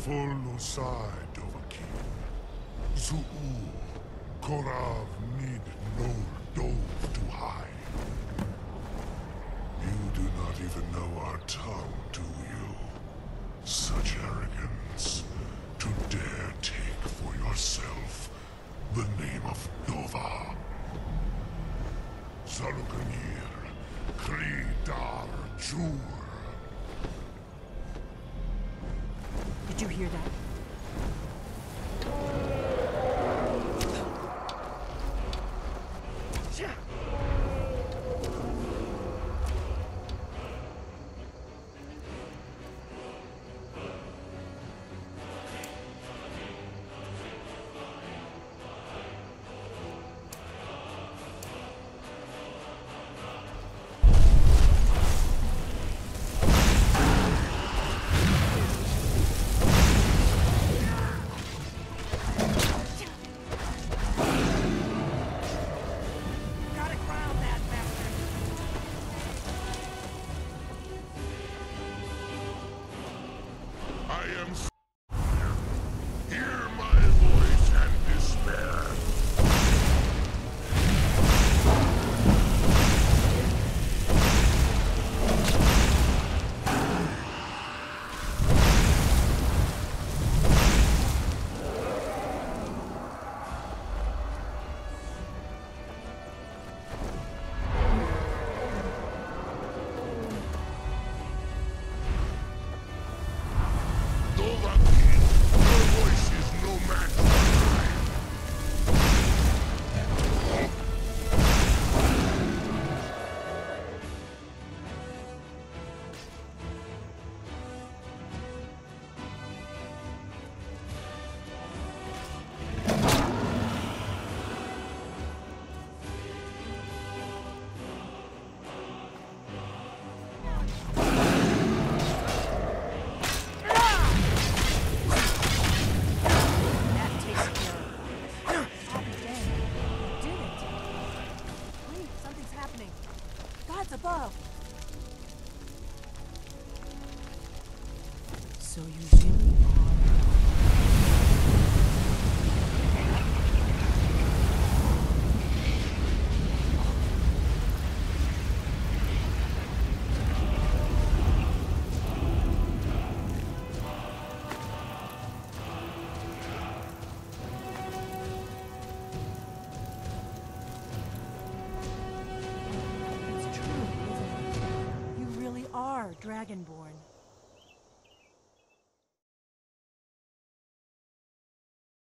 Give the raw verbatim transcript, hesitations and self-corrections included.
Follow side Dovahkiin. Zu'u, Korav need no dove to hide. You do not even know our tongue, do you? Such arrogance, to dare take for yourself the name of Dova. Sahloknir, Kri Dar Jur. Did you hear that? Above. So you really Dragonborn.